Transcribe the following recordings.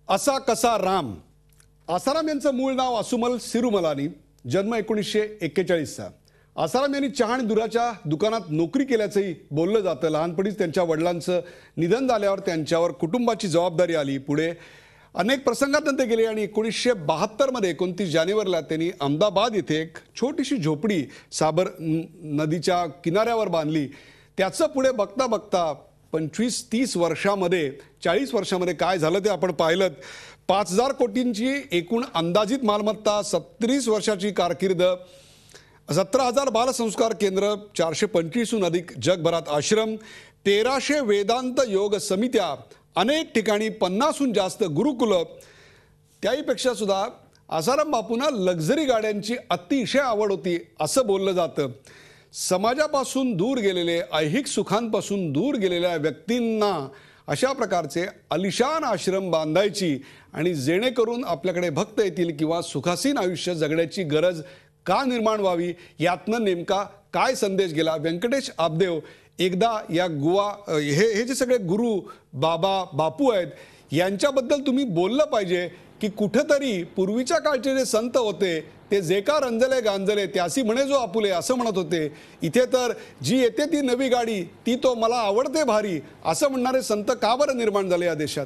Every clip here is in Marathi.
असा कसा राम. आसाराम यांचं मूळ नाव असुमल सिरुमलानी, जन्म 1941चा. आसाराम यांनी चहा आणि दुधाच्या दुकानात नोकरी केल्याचंही बोललं जातं. लहानपणीच त्यांच्या वडिलांचं निधन झाल्यावर त्यांच्यावर कुटुंबाची जबाबदारी आली. पुढे अनेक प्रसंगात ते गेले आणि 1972 मध्ये 29 जानेवारीला त्यांनी अहमदाबाद येथे एक छोटीशी झोपडी साबर नदीच्या किनाऱ्यावर बांधली. त्याचं पुढे बघता बघता 25-30 वर्षामध्ये 40 वर्षामध्ये काय झालं ते आपण पाहिलं. 5000 कोटींची एकूण अंदाजित मालमत्ता, 36 वर्षाची कारकीर्द, 17,000 बालसंस्कार केंद्र, 425हून अधिक जगभरात आश्रम, 1300 वेदांत योग समित्या, अनेक ठिकाणी 50हून जास्त गुरुकुलं. त्याहीपेक्षा सुद्धा आसाराम बापूंना लक्झरी गाड्यांची अतिशय आवड होती असं बोललं जातं. समाजापासून दूर गेलेले, ऐहिक सुखांपासून दूर गेलेल्या व्यक्तींना अशा प्रकारचे अलिशान आश्रम बांधायची आणि जेणेकरून आपल्याकडे भक्त येतील किंवा सुखासीन आयुष्य जगण्याची गरज का निर्माण व्हावी, यातनं नेमका काय संदेश गेला. व्यंकटेश आबदेव एकदा या हे जे सगळे गुरु बाबा बापू आहेत यांच्याबद्दल तुम्ही बोललं पाहिजे की कुठेतरी पूर्वीच्या काळचे जे संत होते ते जे का रंजले गांजले त्यासी म्हणे जो आपुले असं म्हणत होते. इथे तर जी येते ती नवी गाडी ती तो मला आवडते भारी असं म्हणणारे संत का बरं निर्माण झाले या देशात.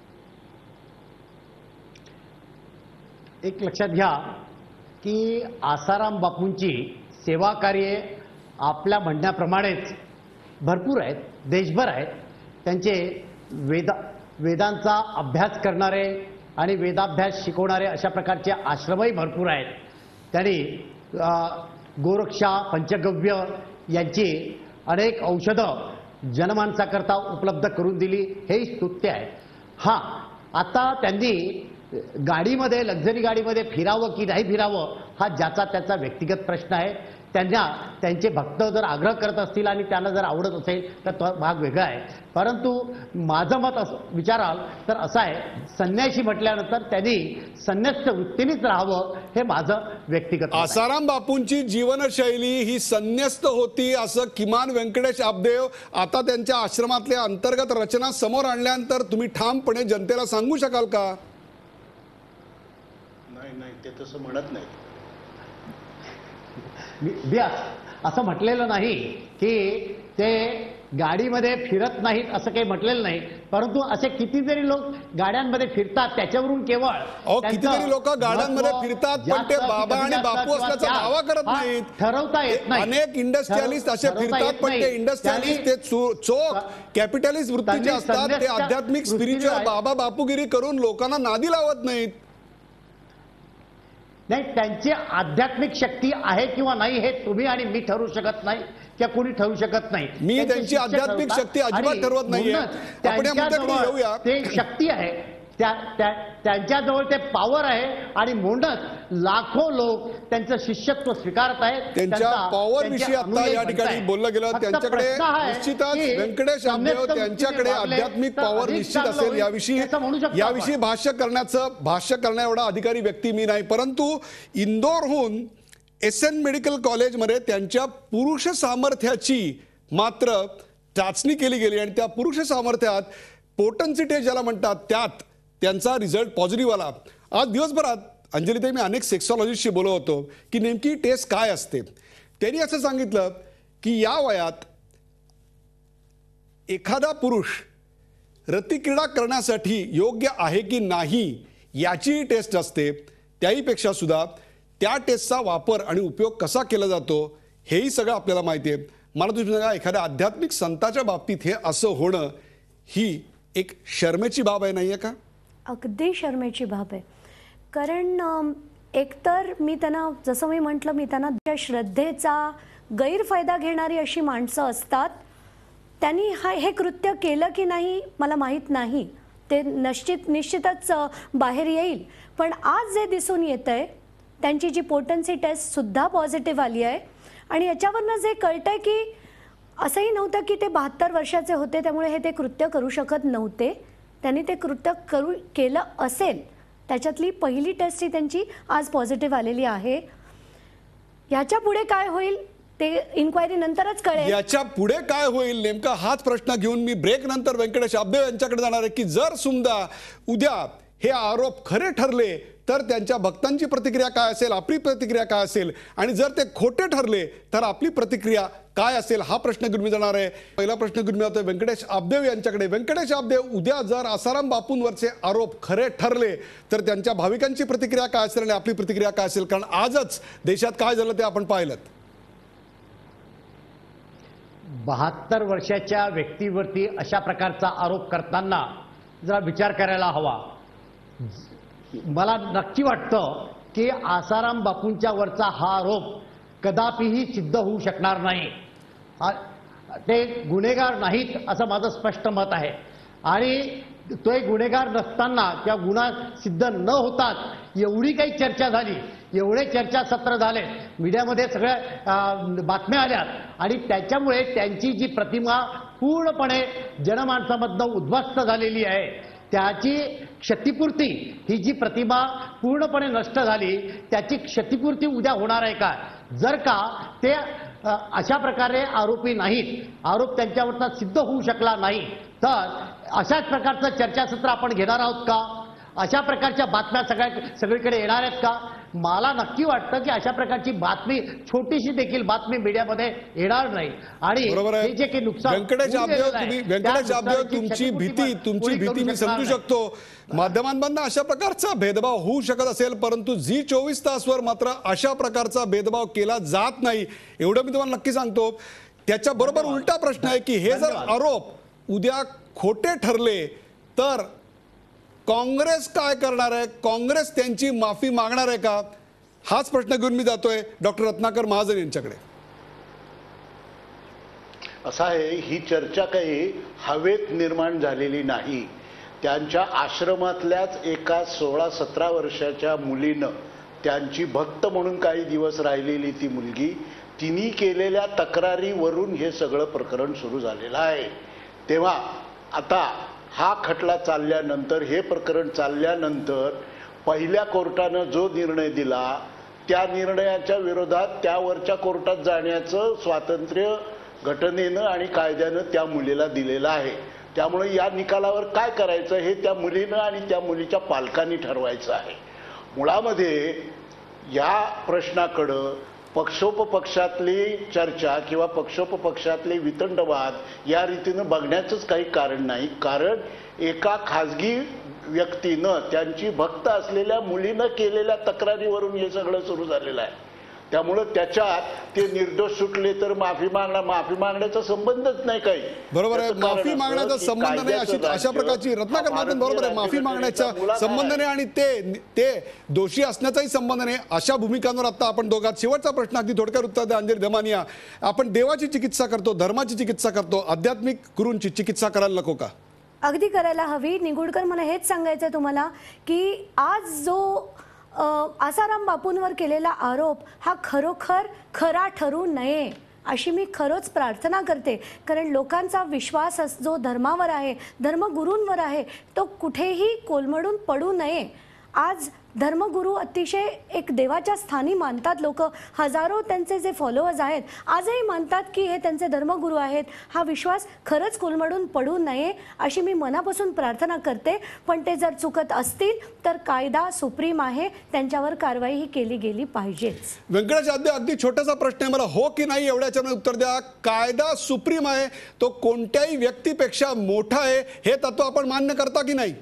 एक लक्षात घ्या की आसाराम बापूंची सेवा कार्ये आपल्या म्हणण्याप्रमाणेच भरपूर आहेत, देशभर आहेत. त्यांचे वेदांचा अभ्यास करणारे आणि वेदाभ्यास शिकवणारे अशा प्रकारचे आश्रमही भरपूर आहेत. त्यांनी गोरक्षा, पंचगव्य यांची अनेक औषधं जनमानसाकरता उपलब्ध करून दिली, हे स्तुत्य आहे. हां, आता त्यांनी गाडीमध्ये, लक्झरी गाडीमध्ये फिरावं की नाही फिरावं हा ज्याचा त्याचा व्यक्तिगत प्रश्न आहे. त्यांना त्यांचे भक्त जर आग्रह करत असतील आणि त्यांना जर आवडत असेल तर तो भाग वेगळा आहे. परंतु माझं मत विचाराल तर असं आहे, संन्यासी म्हटल्यानंतर त्यांनी संन्यस्त वृत्तीनेच राहावं हे माझं व्यक्तिगत. आसाराम बापूंची जीवनशैली ही संन्यस्त होती असं किमान व्यंकटेश आबदेव आता त्यांच्या आश्रमातल्या अंतर्गत रचना समोर आणल्यानंतर तुम्ही ठामपणे जनतेला सांगू शकाल का? नाही, ते तसं म्हणत नाही. मी असं म्हटलेलं नाही की ते गाडीमध्ये फिरत नाहीत असं काही म्हटलेलं नाही. परंतु असे कितीतरी लोक गाड्यांमध्ये फिरतात, त्याच्यावरून केवळ कितीतरी लोक गाड्यांमध्ये फिरतात पण ते बाबा आणि बापू असल्याचा दावा करत नाहीत. ठरवता येत नाही. अनेक इंडस्ट्रियलिस्ट असे फिरतात पण ते इंडस्ट्रियलिस्ट ते चोख कॅपिटलिस्ट वृत्तीचे असतात. ते आध्यात्मिक स्पिरिच्युअल बाबा बापूगिरी करून लोकांना नादी लावत नाहीत. नाही, त्यांची आध्यात्मिक शक्ती आहे किंवा नाही हे तुम्ही आणि मी ठरवू शकत नाही किंवा कोणी ठरवू शकत नाही. मी त्यांची आध्यात्मिक शक्ती अजिबात ठरवत नाहीये. त्यांच्याजवळ ते शक्ती आहे, त्यांच्याजवळ ते पॉवर आहे आणि म्हणूनच लाखो लोक त्यांचं शिष्यत्व स्वीकारत आहेत. त्यांच्या पॉवर विषयी आता या ठिकाणी बोललं गेलं. त्यांच्याकडे निश्चितच व्यंकटेश आबदेव त्यांच्याकडे आध्यात्मिक पॉवर निश्चित असेल. याविषयी भाष्य करण्या एवढा अधिकारी व्यक्ती मी नाही. परंतु इंदोरहून SN मेडिकल कॉलेजमध्ये त्यांच्या पुरुष सामर्थ्याची मात्र चाचणी केली गेली आणि त्या पुरुष सामर्थ्यात पोटन्सी टेस्ट ज्याला म्हणतात त्यात त्यांचा रिझल्ट पॉझिटिव्ह आला. आज दिवसभरात अंजलीताई मी अनेक सेक्सॉलॉजिस्टशी बोलत होतो की नेमकी टेस्ट काय असते. त्यांनी असं सांगितलं की या वयात एखादा पुरुष रतिक्रीडा करण्यासाठी योग्य आहे की नाही याची टेस्ट असते. त्याहीपेक्षा सुद्धा त्या टेस्टचा वापर आणि उपयोग कसा केला जातो हेही सगळं आपल्याला माहिती आहे. मला तुम्ही सांगा, एखाद्या आध्यात्मिक संताच्या बाबतीत हे असं होणं ही एक शर्मेची बाब आहे, नाही आहे का? अगदी शर्मेची बाब आहे. कारण एकतर मी त्यांना, जसं मी म्हटलं, मी त्यांना त्या श्रद्धेचा गैरफायदा घेणारी अशी माणसं असतात. त्यांनी हे कृत्य केलं की नाही मला माहीत नाही, ते निश्चितच बाहेर येईल. पण आज जे दिसून येतं आहे त्यांची जी पोटन्सी टेस्टसुद्धा पॉझिटिव्ह आली आहे आणि याच्यावरनं जे कळतं आहे की असंही नव्हतं की ते 72 वर्षाचे होते त्यामुळे हे ते कृत्य करू शकत नव्हते. त्यांनी ते कृत्य केलं असेल. त्याच्यातली पहिली टेस्ट ही त्यांची आज पॉझिटिव्ह आलेली आहे. याच्या पुढे काय होईल ते इन्क्वायरी नंतरच कळेल. याच्या पुढे काय होईल नेमका हाच प्रश्न घेऊन मी ब्रेक नंतर व्यंकटेश आबदेव यांच्याकडे जाणार आहे की जर समजा उद्या हे आरोप खरे ठरले तर त्यांच्या भक्तांची प्रतिक्रिया काय असेल, आपली प्रतिक्रिया काय असेल, आणि जर ते खोटे ठरले तर आपली प्रतिक्रिया काय असेल, हा प्रश्न घेऊन मी जाणार आहे. पहिला प्रश्न घेऊन मी जातोय व्यंकटेश आबदेव यांच्याकडे. व्यंकटेश आबदेव, उद्या जर आसाराम बापूंवरचे आरोप खरे ठरले तर त्यांच्या भाविकांची प्रतिक्रिया काय असेल आणि आपली प्रतिक्रिया काय असेल? कारण आजच देशात काय झालं ते आपण पाहिलं. 72 वर्षाच्या व्यक्तीवरती अशा प्रकारचा आरोप करताना जरा विचार करायला हवा. मला नक्की वाटतं की आसाराम बापूंच्या वरचा हा आरोप कदापिही सिद्ध होऊ शकणार नाही. ते गुन्हेगार नाहीत असं माझं स्पष्ट मत आहे. आणि तो एक गुन्हेगार नसताना किंवा गुन्हा सिद्ध न होताच एवढी काही चर्चा झाली, एवढे चर्चासत्र झाले, मीडियामध्ये सगळ्या बातम्या आल्यात आणि त्याच्यामुळे त्यांची जी प्रतिमा पूर्णपणे जनमानसामधनं उद्ध्वस्त झालेली आहे, त्याची क्षतिपूर्ती, ही जी प्रतिमा पूर्णपणे नष्ट झाली त्याची क्षतिपूर्ती उद्या होणार आहे का? जर का ते अशा प्रकारे आरोपी नाहीत, आरोप त्यांच्यावरचा सिद्ध होऊ शकला नाही, तर अशाच प्रकारचं चर्चासत्र आपण घेणार आहोत का? अशा प्रकारच्या बातम्या सगळीकडे येणार आहेत का? मला नक्की वाटतं की अशा प्रकारची बातमी, छोटीशी देखील बातमी मीडियामध्ये येणार नाही. आणि हे जे काही नुकसान व्यंकटेश आबदेव, तुमची भीती मी समजू शकतो. माध्यमांमधनं अशा प्रकारचा भेदभाव होऊ शकत असेल, परंतु झी 24 तासवर मात्र अशा प्रकारचा भेदभाव केला जात नाही, एवढं मी तुम्हाला नक्की सांगतो. त्याच्या बरोबर उलटा प्रश्न आहे की हे जर आरोप उद्या खोटे ठरले तर काँग्रेस काय करणार आहे? काँग्रेस त्यांची माफी मागणार आहे का? हाच प्रश्न घेऊन मी जातोय डॉक्टर रत्नाकर महाजन यांच्याकडे. असं आहे, ही चर्चा काही हवेत निर्माण झालेली नाही. त्यांच्या आश्रमातल्याच एका 16-17 वर्षाच्या मुलीनं, त्यांची भक्त म्हणून काही दिवस राहिलेली ती मुलगी, तिने केलेल्या तक्रारीवरून हे सगळं प्रकरण सुरू झालेलं आहे. तेव्हा आता हा खटला चालल्यानंतर, हे प्रकरण चालल्यानंतर पहिल्या कोर्टानं जो निर्णय दिला त्या निर्णयाच्या विरोधात त्यावरच्या कोर्टात जाण्याचं स्वातंत्र्य घटनेनं आणि कायद्यानं त्या मुलीला दिलेलं आहे. त्यामुळे या निकालावर काय करायचं हे त्या मुलीनं आणि त्या मुलीच्या पालकांनी ठरवायचं आहे. मुळामध्ये या प्रश्नाकडं पक्षोपपक्षातली चर्चा किंवा पक्षोपपक्षातले वितंडवाद या रीतीनं बघण्याचंच काही कारण नाही. कारण एका खाजगी व्यक्तीनं, त्यांची भक्त असलेल्या मुलीनं केलेल्या तक्रारीवरून हे सगळं सुरू झालेलं आहे. त्यामुळे त्याच्यात ते निर्दोष सुटले तर माफी मागण्याचा संबंधच नाही काही. बरोबर आहे, माफी मागण्याचा संबंध नाही अशा प्रकारची रत्नाकर महाजन. बरोबर आहे, माफी मागण्याचा संबंध नाही आणि ते दोषी असण्याचाही संबंध नाही. अशा भूमिकांवर आता आपण दोघात शेवटचा प्रश्न अगदी थोडक्यात उत्तर द्या. अंजली दमानिया, आपण देवाची चिकित्सा करतो, धर्माची चिकित्सा करतो, आध्यात्मिक गुरूंची चिकित्सा करायला नको का? अगदी करायला हवी. निगुडकर, मला हेच सांगायचंय तुम्हाला की आज जो आसाराम बापूंवर केलेला आरोप हा खरोखर खरा ठरू नये अशी मी खरोच प्रार्थना करते. कारण लोकांचा विश्वास जो धर्मावर आहे, धर्मगुरूंवर आहे, तो कुठेही कोलमडून पडू नये. आज धर्मगुरू अतिशय एक देवाच्या स्थानी मानतात लोक. हजारो त्यांचे जे फॉलोअर्स आहेत आजही मानतात की हे त्यांचे धर्मगुरू आहेत. हा विश्वास खरंच कोलमडून पडू नये अशी मी मनापासून प्रार्थना करते. पण ते जर चुकत असतील तर कायदा सुप्रीम आहे, त्यांच्यावर कारवाई ही केली गेली पाहिजेच. व्यंकटेश आबदेव, अगदी छोटासा प्रश्न आहे, मला हो की नाही एवढ्याच्यानं उत्तर द्या. कायदा सुप्रीम आहे, तो कोणत्याही व्यक्तीपेक्षा मोठा आहे, हे तत्व आपण मान्य करता की नाही?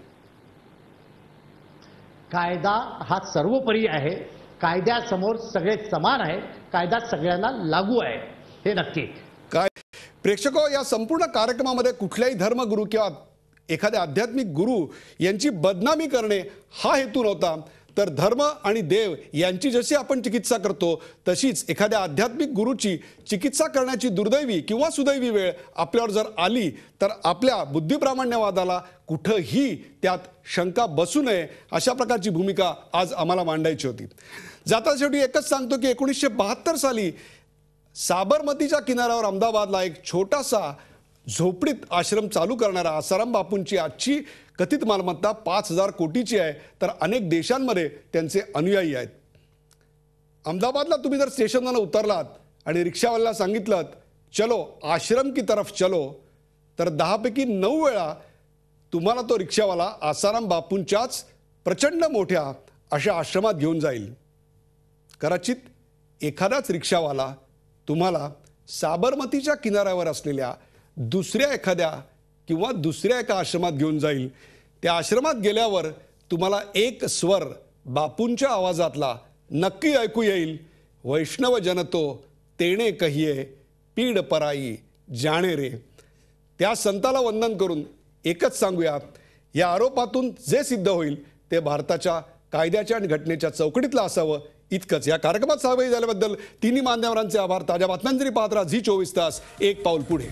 कायदा हा सर्वोपरी आहे. कायद्यासमोर सगळे समान आहे. कायदा सगळ्यांना लागू आहे, हे नक्की. काय प्रेक्षको, या संपूर्ण कार्यक्रमामध्ये कुठल्याही धर्मगुरू किंवा एखाद्या आध्यात्मिक गुरु यांची बदनामी करणे हा हेतू नव्हता. तर धर्म आणि देव यांची जशी आपण चिकित्सा करतो तशीच एखाद्या आध्यात्मिक गुरूची चिकित्सा करण्याची दुर्दैवी किंवा सुदैवी वेळ आपल्यावर जर आली तर आपल्या बुद्धिप्रामाण्यवादाला कुठंही त्यात शंका बसू नये अशा प्रकारची भूमिका आज आम्हाला मांडायची होती. जाता शेवटी एकच सांगतो की 1972 साली साबरमतीच्या किनाऱ्यावर अहमदाबादला एक छोटासा झोपडीत आश्रम चालू करणारा आसाराम बापूंची आजची कथित मालमत्ता 5,000 कोटीची आहे. तर अनेक देशांमध्ये त्यांचे अनुयायी आहेत. अहमदाबादला तुम्ही जर स्टेशनला उतरलात आणि रिक्षावाल्याला सांगितलं चलो आश्रम की तरफ चलो, तर 10 पैकी 9 वेळा तुम्हाला तो रिक्षावाला आसाराम बापूंच्याच प्रचंड मोठ्या अशा आश्रमात घेऊन जाईल. कदाचित एखादाच रिक्षावाला तुम्हाला साबरमतीच्या किनाऱ्यावर असलेल्या दुसऱ्या एका आश्रमात घेऊन जाईल. त्या आश्रमात गेल्यावर तुम्हाला एक स्वर बापूंच्या आवाजातला नक्की ऐकू येईल. वैष्णव जनतो तेणे कहिये पीड पराई जाणे रे. त्या संताला वंदन करून एकच सांगूया, या आरोपातून जे सिद्ध होईल ते भारताच्या कायद्याच्या आणि घटनेच्या चौकटीतलं असावं इतकंच. या कार्यक्रमात सहभागी झाल्याबद्दल तिन्ही मान्यवरांचे आभार. ताज्या बातम्यांसाठी पाहत राहा झी 24 तास, एक पाऊल पुढे.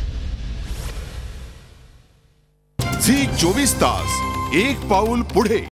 झी 24 तास, एक पाऊल पुढे.